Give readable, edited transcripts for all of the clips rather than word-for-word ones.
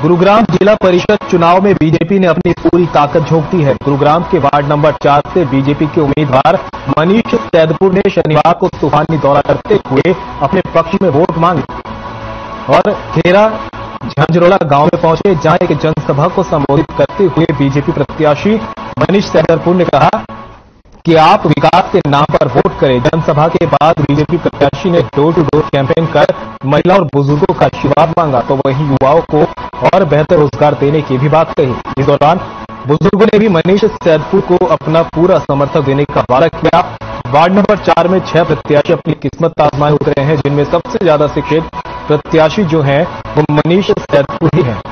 गुरुग्राम जिला परिषद चुनाव में बीजेपी ने अपनी पूरी ताकत झोंक दी है। गुरुग्राम के वार्ड नंबर 4 से बीजेपी के उम्मीदवार मनीष सैदपुर ने शनिवार को तूफानी दौरा करते हुए अपने पक्ष में वोट मांगे और खेरा झंझरोला गांव में पहुंचे, जहां एक जनसभा को संबोधित करते हुए बीजेपी प्रत्याशी मनीष सैदपुर ने कहा कि आप विकास के नाम पर वोट करें। जनसभा के बाद बीजेपी प्रत्याशी ने डोर टू डोर कैंपेन कर महिला और बुजुर्गों का आशीर्वाद मांगा, तो वहीं युवाओं को और बेहतर रोजगार देने की भी बात कही। इस दौरान बुजुर्गों ने भी मनीष सैदपुर को अपना पूरा समर्थन देने का वादा किया। वार्ड नंबर 4 में 6 प्रत्याशी अपनी किस्मत आजमाए उतरे हैं, जिनमें सबसे ज्यादा शिक्षित प्रत्याशी जो हैं वो मनीष सैदपुर ही हैं।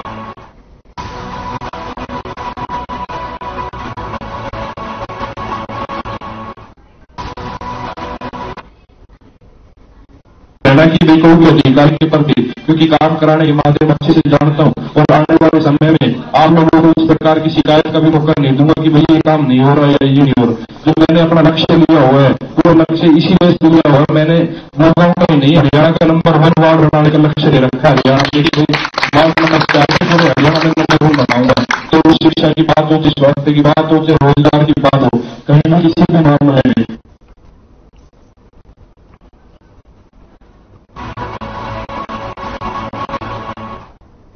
की देखोगे अधिकारी के प्रति, क्योंकि काम कराने के माध्यम अच्छे से जानता हूं और आने वाले समय में आप लोगों को इस प्रकार की शिकायत का भी मौका नहीं दूंगा कि भाई ये काम नहीं हो रहा है या ये नहीं हो रहा। जो मैंने अपना लक्ष्य लिया हुआ है वो लक्ष्य इसी वजह से लिया हुआ है। मैंने गुड़गांव का ही नहीं, हरियाणा का नंबर 1 वार्ड बनाने का लक्ष्य ले रखा है। हरियाणा में नंबर 1 बनाऊंगा, तो शिक्षा की बात हो, स्वास्थ्य की बात हो, रोजगार की बात हो, कहीं ना किसी भी मामले में